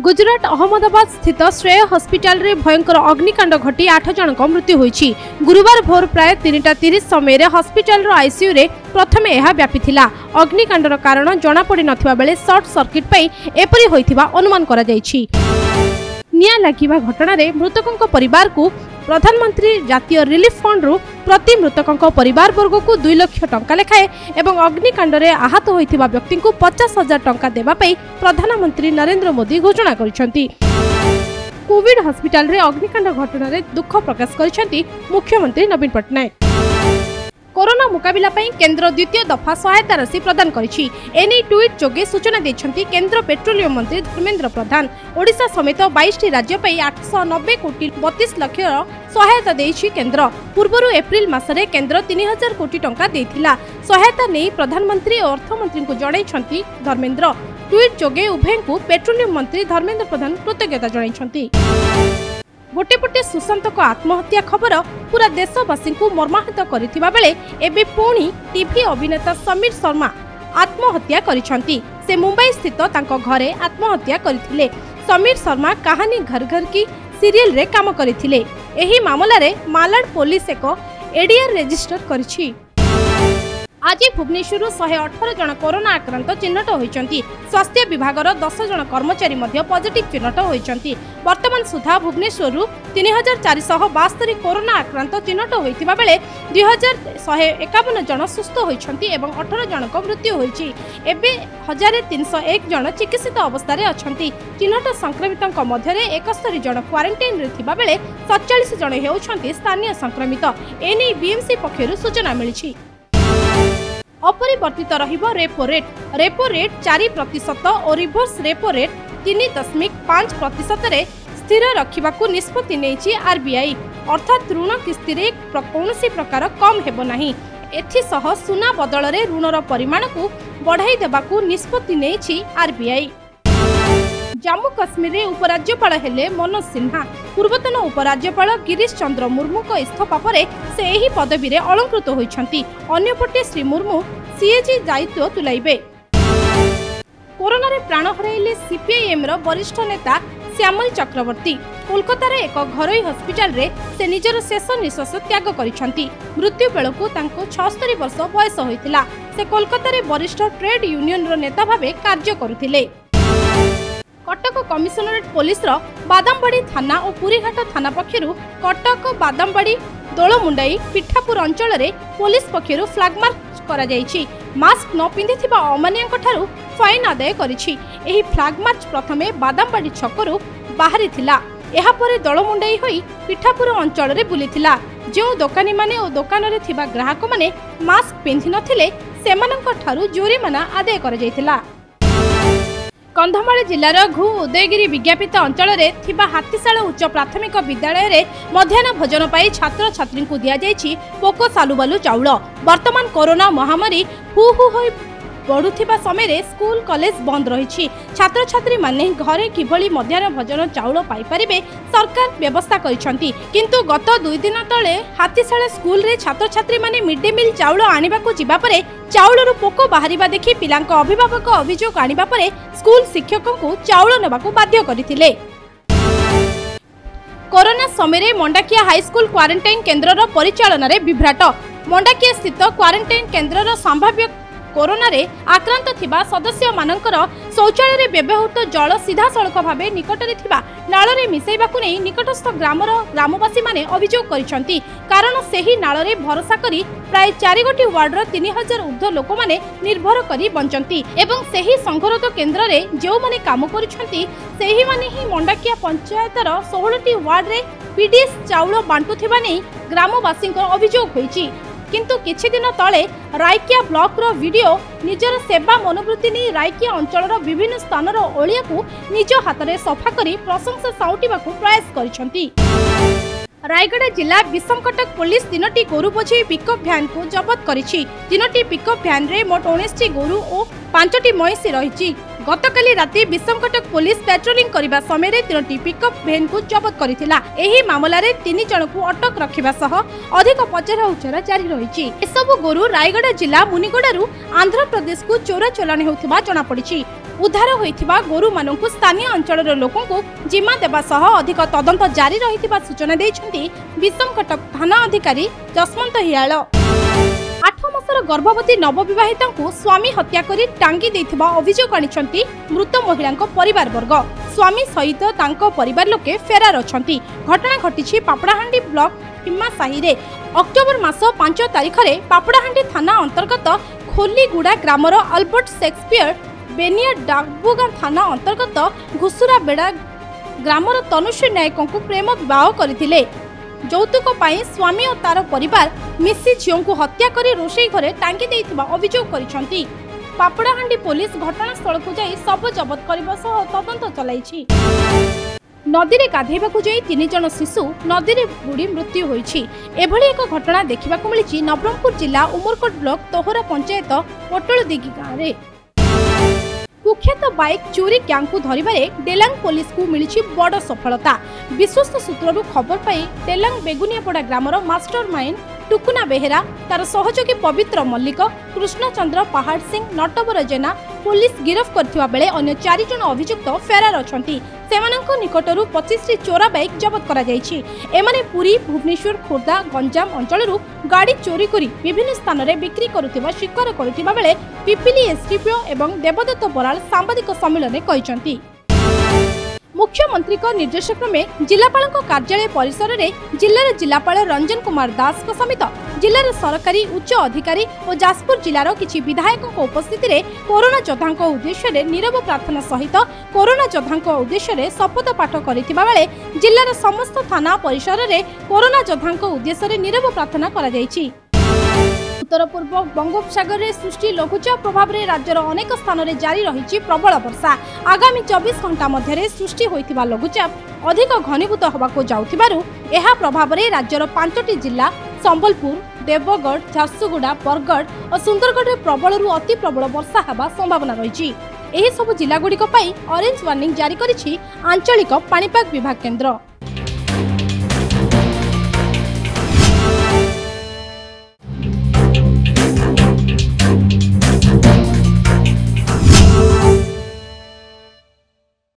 गुजरात अहमदाबाद स्थित श्रेय हॉस्पिटल रे भयंकर अग्निकांड घटी 8 जनक मृत्यु होईछि। गुरुवार भोर प्राय 3:30 समय हॉस्पिटल रो आईसीयू रे प्रथमे यह व्यापीथिला। अग्निकांडर कारण जना पड़ी नथिबा बेले शॉर्ट सर्किट पई एपरि होइथिबा अनुमान करा जायछि। निया लागिबा घटना रे मृतकक परिवार को प्रधानमंत्री जातीय रिलीफ फंड रु प्रति मृतकक परिवार वर्ग को 2 लाख टंका लेखाए एवं अग्निकांड रे आहत होइथिबा व्यक्ति को 50,000 टंका देबा पई प्रधानमंत्री नरेंद्र मोदी घोषणा करिसेंती। कोविड हॉस्पिटल रे अग्निकांड घटना रे दुख प्रकाश करिसेंती मुख्यमंत्री नवीन पटनायक। कोरोना मुकाबिला पई केंद्र द्वितीय दफा सहायता राशि प्रदान करिछि। एनी ट्वीट जोगे सूचना दैछंती केंद्र पेट्रोलियम मंत्री धर्मेंद्र प्रधान। ओडिशा समेत 22 राज्य पई 890 कोटी 32 लाख सहायता देछि केंद्र। पूर्वरु एप्रिल मासरे केंद्र 3000 कोटी टंका देथिला। सहायता नै प्रधानमंत्री और अर्थमंत्री को जणाइछंती धर्मेंद्र। ट्वीट जोगे उभय को पेट्रोलियम मंत्री धर्मेंद्र प्रधान कृतज्ञता जणाइछंती। गोटे पटे सुशांत को आत्महत्या खबर पूरा देशवासी को मर्माहत करथिबा बेले एबे पुणी टीवी अभिनेता समीर शर्मा आत्महत्या करिसंती। से मुंबई स्थित तांको घरे आत्महत्या करथिले। समीर शर्मा कहानी घर घर की सीरियल रे काम करथिले। एही मामला रे मालाड पुलिस एक एडीआर रजिस्टर करिछि। आज भुवनेश्वर 118 जन कोरोना आक्रांत चिन्हट होइचंती। स्वास्थ्य विभागर 10 जन कर्मचारी मध्य पॉजिटिव चिन्हट होइचंती। वर्तमान सुधा भुवनेश्वर 3472 कोरोना आक्रांत चिन्हट होइतिबा बेले 2151 जन सुस्थ होइचंती एवं 18 जनक मृत्यु होइछि। एबे 1301 जन चिकित्सित अवस्था रे अछंती। चिन्हट संक्रमितक मध्य रे 71 जन क्वारंटाइन रे थिबा बेले 47 जन हेउछंती स्थानीय संक्रमित। एनी बीएमसी पक्षरु सूचना मिलिछि। अपरिवर्तित रहिबो रेपो रेट। रेपो रेट 4% और रिवर्स रेपो रेट 3.5% रे स्थिर रखिबाकू निष्पत्ति नेछि आरबीआई। अर्थात ऋण किस्ती रे कौनसी प्रकार कम हेबो नाही। एथि सह सुना बदल रे ऋणर परिमाण को बढ़ाई देबाकू निष्पत्ति नेछि आरबीआई। जम्मू काश्मीर रे उपराज्यपाल हेले मनोज सिन्हा। पूर्वतन उपराज्यपाल गिरीश चंद्र मुर्मू को इस्तीफा परे से एही पदवी रे अलंकृत होइछंती। अन्यपटे श्री मुर्मू सीएजी दायित्व तुलाइबे। कोरोना रे प्राण हराइले सीपीआईएम रो वरिष्ठ नेता श्यामल चक्रवर्ती। कोलकाता रे एक घरोई हॉस्पिटल रे से निजर शेष निश्वास त्याग करिछंती। मृत्यु बेलकू तांको 76 वर्ष बयस होइतिला। से कोलकाता रे वरिष्ठ ट्रेड यूनियन रो नेता भाबे कार्य करुथिले। कटक कमिशनरेट पुलिस रो बादामबाड़ी थाना और पुरीघाट थाना पक्षरु कटक बादामबाड़ी दोलमुंडाई पिठापुर अंचल रे पुलिस पक्षरु फ्लैग मार्च करा जायछि। मास्क न पिंधिथिबा अमानियंक ठारु फाइन आदाय करिछि। एही फ्लैग मार्च प्रथमे बादामबाड़ी छकरु बाहरी थिला। एहा परे दोलमुंडाई होई पिठापुर अंचल रे बुलिथिला। जो दोकानी माने और दुकान रे थिबा ग्राहक माने मास्क पिंधि नथिले सेमानंक ठारु जोरिमाना आदाय करा जायथिला। कंधमाल जिलार घु उदयगिरी विज्ञापित अंचल रे थिबा हातीशाल उच्च प्राथमिक विद्यालय रे मध्याह्न भोजन पाई छात्र छात्री को दिया जायछि पोको सालुबालु चाउल। वर्तमान कोरोना महामारी हु हु होई बढ़ुथिबा समय रे स्कूल कॉलेज बंद रहिछि। छात्र छात्री माने घरे किभली मध्याह्न भोजन चाउल पाई परिबे सरकार व्यवस्था करिसंती। किंतु गत 2 दिन तळे हातीशाल स्कूल रे छात्र छात्री माने मिड डे मील चाउल आनिबाकू जिबा परे चाउलरू पोको बाहरिबा देखि पिलांक अभिभावक अभियोग आनिबा परे स्कूल शिक्षकों को चाउल नेबाकू बाध्य करिथिले। कोरोना समय मंडाकिया हाईस्कूल क्वारंटाइन केन्द्र परिचालन रे विभ्राट। मंडाकिया स्थित क्वारंटाइन केन्द्र संभाव्य कोरोना रे आक्रांत थिबा सदस्य मानकर शौचालय रे व्यवहृत जल सीधा सड़क भाबे निकट रे थिबा नाळ रे मिसैबाकू नै निकटस्थ ग्रामर ग्रामवासी माने अभियोग करिसंती। कारण सेही नाळ रे भरोसा करी प्राय 4 गोटी वार्ड रो 3000 ऊर्ध्व लोक माने निर्भर करी बंचंती एवं सेही संघरोध केन्द्र रे जेउ माने काम करिसंती सेही माने ही मंडाकिया पंचायत रो 16 टी वार्ड रे पीडीएस चाउल बांटु थिबा नै ग्रामवासी को अभियोग होईची। किंतु किछि दिन तले रायकिया ब्लॉक रो वीडियो निजर सेवा मनोवृत्ति नहीं रायकिया अंचल विभिन्न स्थान ओलिया को निज हाथ में सफा करी प्रशंसा साउटिबाकू प्रयास करिसंती। रायगढ़ जिला विषमकटक पुलिस 3टी गोरु बोझी पिकअप भ्यान को जबत करिछि। 3टी पिकअप भ्यान रे मोट 19टी गोरु और 5टी महिषी रहिछि। गतकाली राति विषमकटक पुलिस पेट्रोलिंग करने समय 3टी पिकअप भैन को जबत करथिला। एही मामला रे 3 जन को अटक रखिबा सह अधिक पचरा उचरा जारी रहिछि। एसबु गोरु रायगढ़ जिला मुनिगडारू आंध्र प्रदेश को चोरा चलाण हेउथिबा जणा पड़िछि। उद्धार होइथिबा गोरु माननकु स्थानीय अंचलर लोकंकु जिम्मा देबा सह अधिक तदंत जारी रहिथिबा सूचना दैछन्ति विषमकटक थाना अधिकारी जसवंत हियाळ। 8 मासर गर्भवती नवविवाहिता को स्वामी हत्या करी टांगी देथिबा अभियोग आनिछन्ति मृत महिला परिवार वर्ग। स्वामी सहित तांको परिवार लोके फेरार अछन्ति। घटना घटिछि पापड़ाहांडी ब्लॉक हिम्मा साही रे। अक्टोबर मास 5 तारिख रे पापड़ाहांडी थाना अंतर्गत खोलीगुड़ा ग्रामर अल्बर्ट शेक्सपियर बेनिया डाकबुगा थाना अंतर्गत घुसुरा बेड़ा ग्रामर तनुश्री नायक को प्रेम विवाह करथिले। यौतुक पाई स्वामी और तार परिवार मिसी झील को हत्या करी रोषेई घरे टांगी देइथिबा अभियोग करिसंती। पापड़ाहांडी पुलिस घटनास्थल को जाई सब जबत करबा सह तदंत चलाइछि। नदी रे गाधेबाकू जाई 3 जन शिशु नदी रे बुड़ी मृत्यु होइछि। एभली एक घटना देखिबाकू मिलिछि नवरंगपुर जिला उमरकोट ब्लॉक तोहरा पंचायत पोटल दिगी गाँव रे। कुख्यात बाइक चोरी गैंग को धरिबारे डेलांग पुलिस को मिली बड़ सफलता। विश्वस्त सूत्रु खबर पाई डेलांग बेगुनियापड़ा ग्रामर मास्टर माइंड टुकुना बेहेरा तार सहयोगी पवित्र मल्लिक कृष्णचंद्र पहाड़ सिंह नटवर जेना पुलिस गिरफ करथिबा बेले अन्य 4 जन अभियुक्त फेरार अछंती। सेमानंको निकटरू 25टी चोरा बाइक जबत करा जायछि। एमाने पुरी भुवनेश्वर खोर्धा गंजाम अंचलरू गाड़ी चोरी करी विभिन्न स्थान रे बिक्री करुथिबा स्वीकार करुथिबा बेले पिपिली एसडीपीओ एवं देवदत्त बराल सांबादिक सम्मेलन रे कहिसंती। मुख्यमंत्री को निर्देश क्रमे जिलापाल कार्यालय परिसर में जिलार जिलापाल रंजन कुमार दास समेत जिलार सरकारी उच्च अधिकारी और जाजपुर जिलार किछि विधायकों उपस्थिति रे कोरोना योद्धा उद्देश्य नीरव प्रार्थना सहित कोरोना योद्धा उद्देश्य शपथ पाठ करथिबा बेले जिलार समस्त थाना परिसर में कोरोना योद्धा उद्देश्य नीरव प्रार्थना करा जायछि। उत्तर पूर्व बंगोपसागर रे सृष्टि लघुचाप प्रभाव रे राज्यर अनेक स्थान रे जारी रही प्रबल वर्षा। आगामी 24 घंटा मध्य सृष्टि होइतिबा लघुचाप अधिक घनीभूत होबाको जाउथिबारु एहा प्रभाव रे राज्यर 5टी जिला संबलपुर देवगढ़ झारसुगुड़ा बरगढ़ और सुंदरगढ़ रे प्रबल अति प्रबल वर्षा हेबा संभावना रही। एही सब जिला गुड़िक पई ऑरेंज वार्निंग जारी करिछि आंचलिक पाणीपाग विभाग केन्द्र।